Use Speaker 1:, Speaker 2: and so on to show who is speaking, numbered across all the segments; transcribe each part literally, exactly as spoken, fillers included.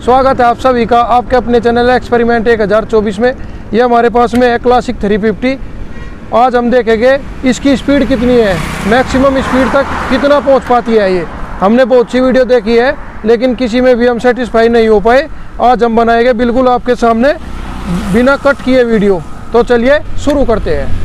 Speaker 1: स्वागत है आप सभी का आपके अपने चैनल एक्सपेरिमेंट एक हज़ार चौबीस में। ये हमारे पास में है क्लासिक थ्री फिफ्टी। आज हम देखेंगे इसकी स्पीड कितनी है, मैक्सिमम स्पीड तक कितना पहुंच पाती है। ये हमने बहुत सी वीडियो देखी है लेकिन किसी में भी हम सेटिस्फाई नहीं हो पाए। आज हम बनाएंगे बिल्कुल आपके सामने बिना कट किए वीडियो। तो चलिए शुरू करते हैं।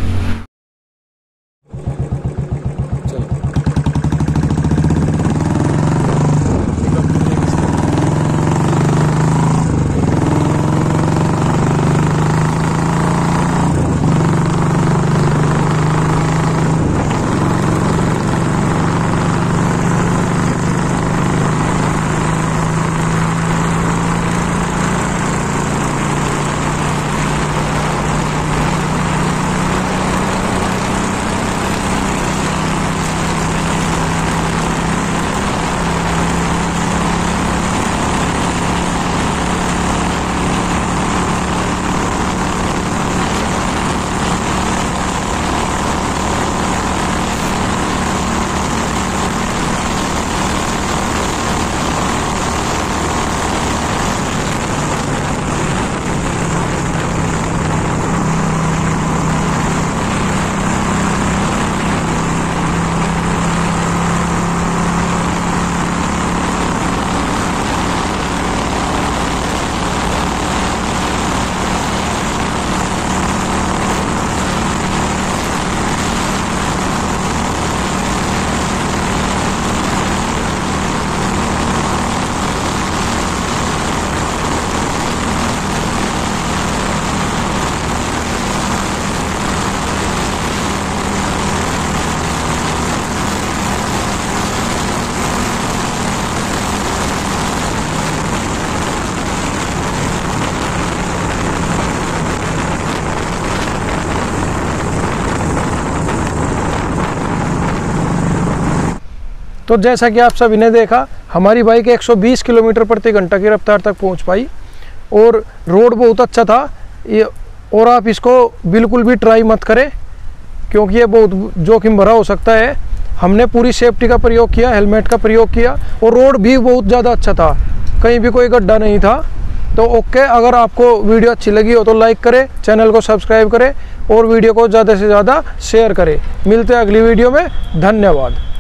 Speaker 1: तो जैसा कि आप सभी ने देखा, हमारी बाइक एक सौ बीस किलोमीटर प्रति घंटा की रफ्तार तक पहुंच पाई और रोड बहुत अच्छा था ये। और आप इसको बिल्कुल भी ट्राई मत करें क्योंकि ये बहुत जोखिम भरा हो सकता है। हमने पूरी सेफ्टी का प्रयोग किया, हेलमेट का प्रयोग किया और रोड भी बहुत ज़्यादा अच्छा था, कहीं भी कोई गड्ढा नहीं था। तो ओके, अगर आपको वीडियो अच्छी लगी हो तो लाइक करें, चैनल को सब्सक्राइब करें और वीडियो को ज़्यादा से ज़्यादा शेयर करें। मिलते हैं अगली वीडियो में। धन्यवाद।